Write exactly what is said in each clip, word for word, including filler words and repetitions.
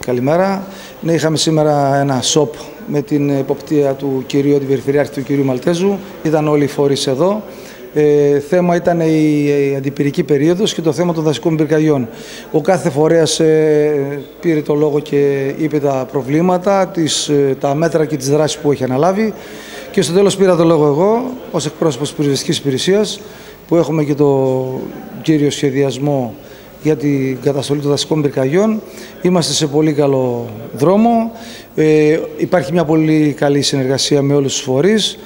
καλημέρα. Ναι, είχαμε σήμερα ένα σοπ με την εποπτεία του κυρίου Αντιπεριφερειάρχη του κυρίου Μαλτέζου. Ήταν όλοι οι φορείς εδώ. Ε, θέμα ήταν η, η αντιπυρική περίοδος και το θέμα των δασικών πυρκαγιών. Ο κάθε φορέας ε, πήρε το λόγο και είπε τα προβλήματα, τις, ε, τα μέτρα και τις δράσεις που έχει αναλάβει. Και στο τέλος πήρα το λόγο εγώ, ως εκπρόσωπος της Πυροσβεστικής Υπηρεσίας, που έχουμε και το κύριο σχεδιασμό για την καταστολή των δασικών πυρκαγιών. Είμαστε σε πολύ καλό δρόμο. Ε, υπάρχει μια πολύ καλή συνεργασία με όλους τους φορείς.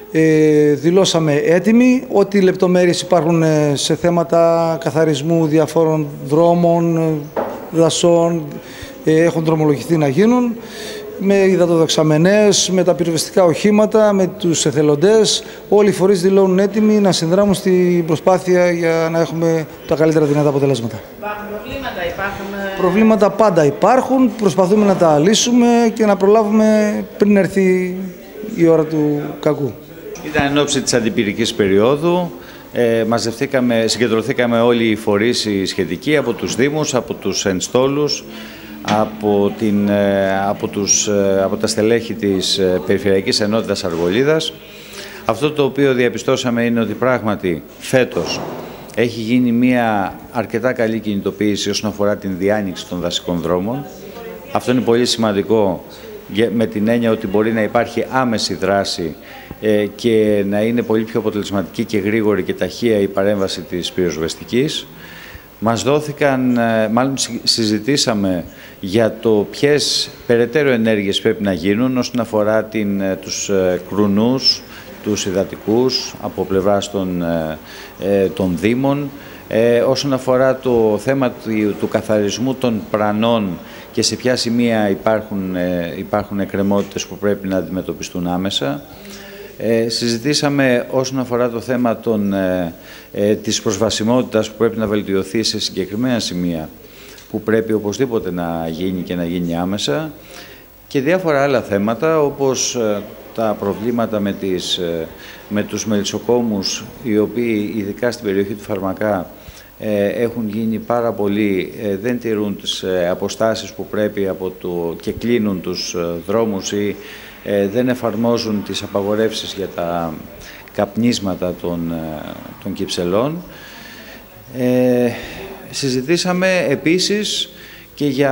Ε, δηλώσαμε έτοιμοι. Ό,τι λεπτομέρειες υπάρχουν σε θέματα καθαρισμού διαφόρων δρόμων, δασών, ε, έχουν δρομολογηθεί να γίνουν. Με υδατοδοξαμενές, με τα πυροσβεστικά οχήματα, με τους εθελοντές. Όλοι οι φορείς δηλώνουν έτοιμοι να συνδράμουν στην προσπάθεια για να έχουμε τα καλύτερα δυνατά αποτελέσματα. Υπάρχουν προβλήματα, υπάρχουν... Προβλήματα πάντα υπάρχουν, προσπαθούμε να τα λύσουμε και να προλάβουμε πριν έρθει η ώρα του κακού. Ήταν εν ώψη της αντιπυρικής περίοδου. Ε, μαζευτήκαμε, συγκεντρωθήκαμε όλοι οι φορείς οι σχετικοί, από τους Δήμους, από τους ενστόλους, από, την, από, τους, από τα στελέχη της Περιφερειακής Ενότητας Αργολίδας. Αυτό το οποίο διαπιστώσαμε είναι ότι πράγματι φέτος έχει γίνει μια αρκετά καλή κινητοποίηση όσον αφορά την διάνοιξη των δασικών δρόμων. Αυτό είναι πολύ σημαντικό με την έννοια ότι μπορεί να υπάρχει άμεση δράση και να είναι πολύ πιο αποτελεσματική και γρήγορη και ταχεία η παρέμβαση της πυροσβεστικής. Μας δόθηκαν, μάλλον συζητήσαμε για το ποιες περαιτέρω ενέργειες πρέπει να γίνουν όσον αφορά την, τους κρουνούς, τους υδατικούς από πλευράς των, των Δήμων, ε, όσον αφορά το θέμα του, του καθαρισμού των πρανών και σε ποια σημεία υπάρχουν, ε, υπάρχουν εκκρεμότητες που πρέπει να αντιμετωπιστούν άμεσα. Ε, συζητήσαμε όσον αφορά το θέμα των, ε, ε, της προσβασιμότητας που πρέπει να βελτιωθεί σε συγκεκριμένα σημεία που πρέπει οπωσδήποτε να γίνει και να γίνει άμεσα και διάφορα άλλα θέματα όπως ε, τα προβλήματα με, τις, ε, με τους μελισσοκόμους οι οποίοι ειδικά στην περιοχή του Φαρμακά ε, έχουν γίνει πάρα πολύ, ε, δεν τηρούν τις ε, αποστάσεις που πρέπει από το, και κλείνουν τους ε, δρόμους ή Ε, δεν εφαρμόζουν τις απαγορεύσεις για τα καπνίσματα των, των κυψελών. Ε, συζητήσαμε επίσης και για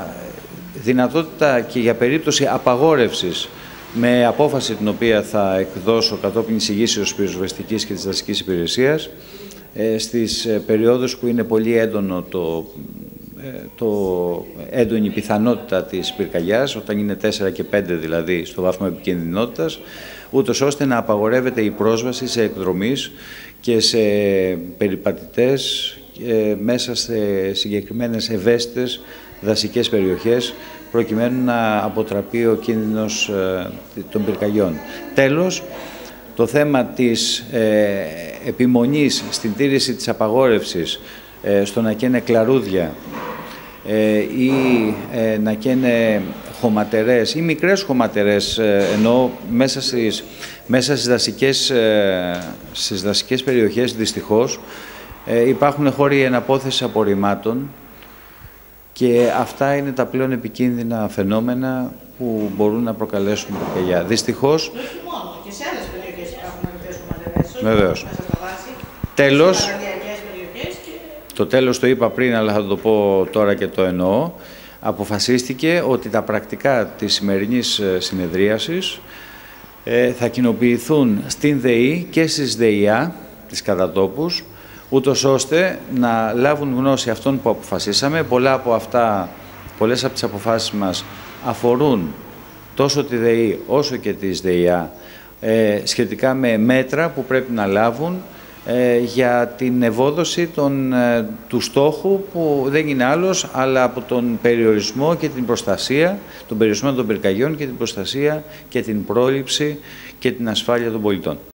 δυνατότητα και για περίπτωση απαγόρευσης με απόφαση την οποία θα εκδώσω κατόπιν εισηγήσεως πυροσβεστικής και της δασικής υπηρεσίας ε, στις περιόδους που είναι πολύ έντονο το το έντονη πιθανότητα της πυρκαγιάς, όταν είναι τέσσερα και πέντε δηλαδή στο βάθμο επικινδυνότητας, ούτως ώστε να απαγορεύεται η πρόσβαση σε εκδρομείς και σε περιπατητές ε, μέσα σε συγκεκριμένες ευαίσθητες δασικές περιοχές, προκειμένου να αποτραπεί ο κίνδυνος ε, των πυρκαγιών. Τέλος, το θέμα της ε, επιμονής στην τήρηση της απαγόρευσης ε, στο να καίνε κλαρούδια ή ε, να καίνε χωματερές ή μικρές χωματερές, ε, ενώ μέσα στις, μέσα στις, δασικές, ε, στις δασικές περιοχές δυστυχώς ε, υπάρχουν χώροι εναπόθεσης απορριμμάτων και αυτά είναι τα πλέον επικίνδυνα φαινόμενα που μπορούν να προκαλέσουν πυρκαγιά. Δυστυχώς... Όχι μόνο, και σε άλλες περιοχές υπάρχουν μικρές χωματερές. Βεβαίως. Τέλος... Το τέλος το είπα πριν, αλλά θα το πω τώρα και το εννοώ. Αποφασίστηκε ότι τα πρακτικά της σημερινής συνεδρίασης ε, θα κοινοποιηθούν στην ΔΕΗ και στις ΔΕΙΑ, τις κατατόπους, ούτως ώστε να λάβουν γνώση αυτών που αποφασίσαμε. Πολλά από αυτά, πολλές από τις αποφάσεις μας αφορούν τόσο τη ΔΕΗ όσο και τις ΔΕΙΑ ε, σχετικά με μέτρα που πρέπει να λάβουν για την ευόδοση των, του στόχου που δεν είναι άλλος αλλά από τον περιορισμό και την προστασία, τον περιορισμό των πυρκαγιών και την προστασία και την πρόληψη και την ασφάλεια των πολιτών.